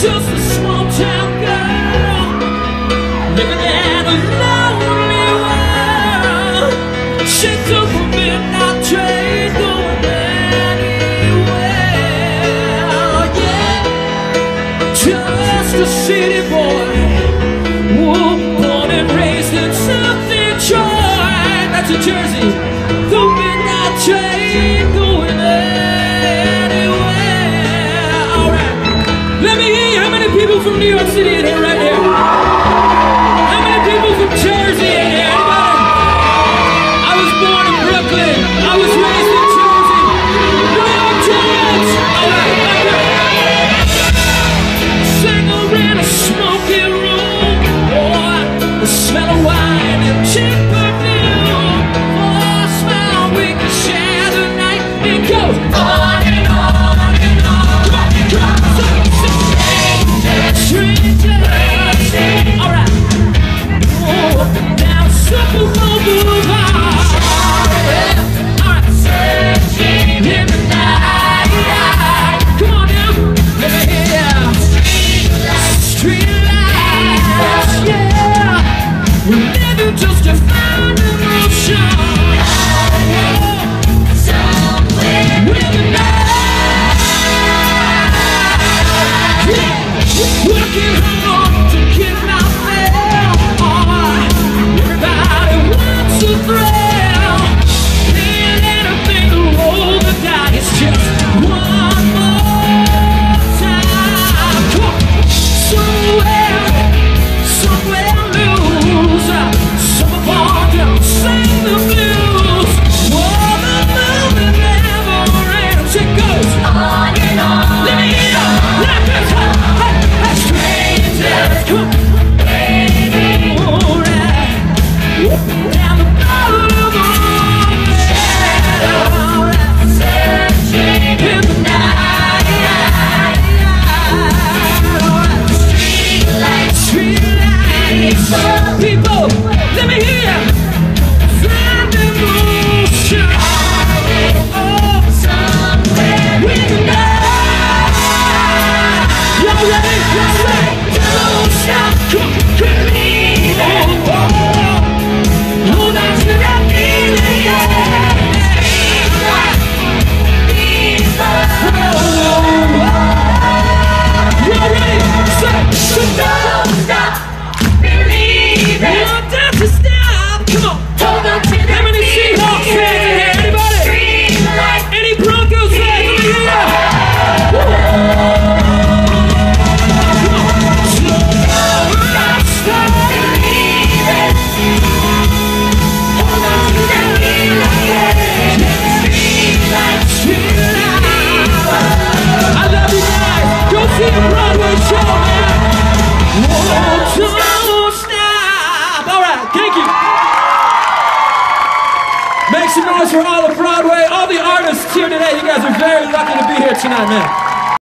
just a small town girl living in a lonely world. She took a midnight train going anywhere. Yeah, just a city boy, born and raised in South Detroit. That's in Jersey. The midnight train going anywhere. All right, let me hear you. How many people from New York City in here right here? How many people from Jersey in here? Anybody? I was born in Brooklyn. I was raised in Jersey. New York Giants. All right, singer in a smoky room. Boy, the smell of wine and cheap perfume. For a smile we can share the night. It goes on and on and on. Come on, strangers. All right. Oh, now Super Bowl Boulevard. All right. Searching in the night. Come on now, let me hear ya. Street lights, yeah. We're living just to find emotion. Somewhere in the night. Yeah. Working hard to keep my fair. Everybody wants a thrill. Paying anything to roll the dice. Just one more time. Come on. Somewhere lose. Some born to sing the blues. Oh, the moment never ends. It goes on and on. Let me hear you. Let this strangers. Come on. All right. Down the bottom of the searching in the night. Street lights. People, let me hear you. Find emotion. Oh, somewhere in the night. Y'all ready? Y'all ready? Don't stop. Come on, believe it. Hold on to that feeling, yeah. Y'all ready? So don't stop. Believe it. You don't have to stop. Come on. Hold on to that. How many Seahawks fans in here? Anybody? Any Broncos fans? Let me hear ya. Come on. Don't stop. Believe it. Hold on to that feeling, yeah. Street lights. I love you guys. Go see the Broadway show, man. Whoa, don't stop. All right, thank you. Make some noise for all of Broadway, all the artists here today. You guys are very lucky to be here tonight, man.